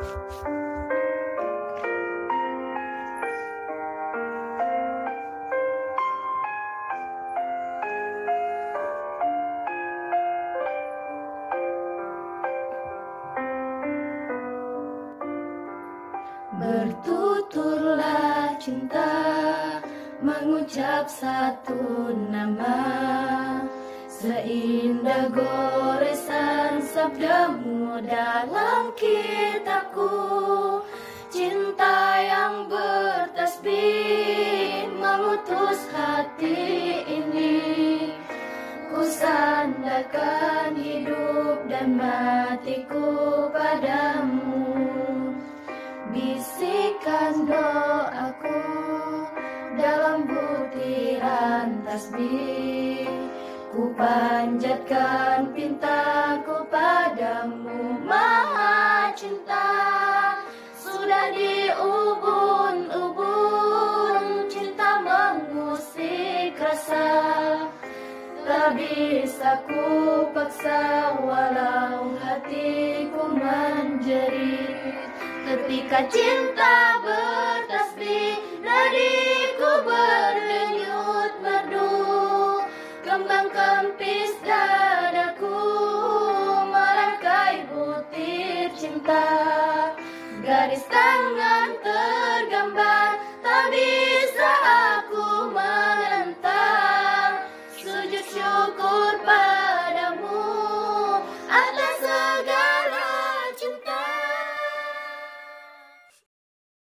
Bertuturlah cinta, mengucap satu nama, seindah goresan sabdamu dalam kitabku. Cinta yang bertasbih mengutus hati ini, ku sandarkan hidup dan matiku padamu. Bisikan doaku dalam butiran tasbih, ku panjatkan pintaku padamu Maha Cinta. Sudah diubun-ubun cinta mengusik rasa, tak bisa ku paksa walau hatiku menjerit. Ketika cinta bertasbih, nadiku berdenyut merdu, kembang kempis dadaku merangkai butir cinta. Garis tangan